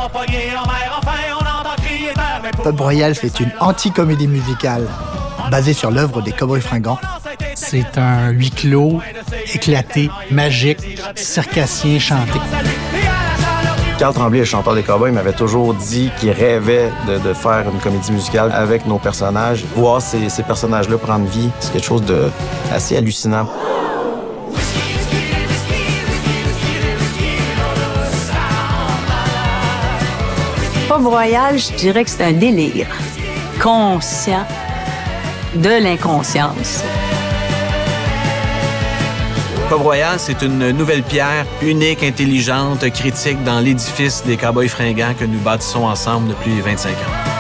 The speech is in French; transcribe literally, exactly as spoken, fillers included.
Pub Royal, c'est une anti-comédie musicale basée sur l'œuvre des Cowboys Fringants. C'est un huis clos, éclaté, magique, circassien, chanté. Carl Tremblay, le chanteur des Cowboys, m'avait toujours dit qu'il rêvait de, de faire une comédie musicale avec nos personnages. Voir ces, ces personnages-là prendre vie, c'est quelque chose d'assez hallucinant. Pub Royal, je dirais que c'est un délire conscient de l'inconscience. Pub Royal, c'est une nouvelle pierre, unique, intelligente, critique dans l'édifice des Cowboys Fringants que nous bâtissons ensemble depuis vingt-cinq ans.